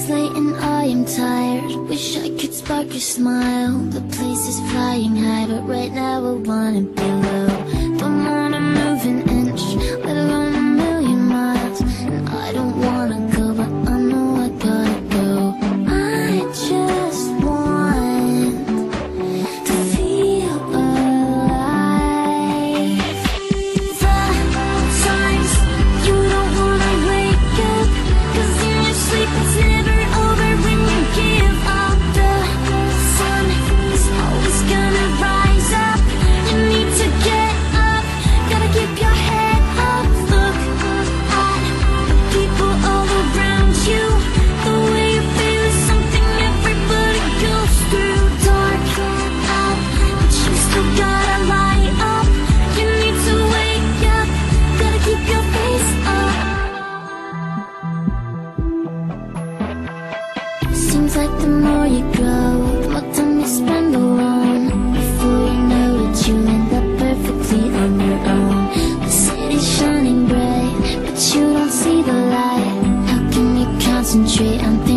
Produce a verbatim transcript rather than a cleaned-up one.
It's late and I am tired. Wish I could spark your smile. The place is flying high, but right now I wanna be low. Don't wanna move an inch, let alone a million miles. And I don't wanna go, but I know I gotta go. I just want to feel alive. Sometimes you don't wanna wake up, 'cause in your sleep it's never over when you give up. The sun is always gonna rise up. You need to get up, gotta keep your head up. Look at the people all around you. The way you feel is something everybody goes through. Dark out, but you still gotta light up. You need to wake up, gotta keep your face up. Seems like the more you grow, the more time you spend alone. Before you know it, you end up perfectly on your own. The city's shining bright, but you don't see the light. How can you concentrate on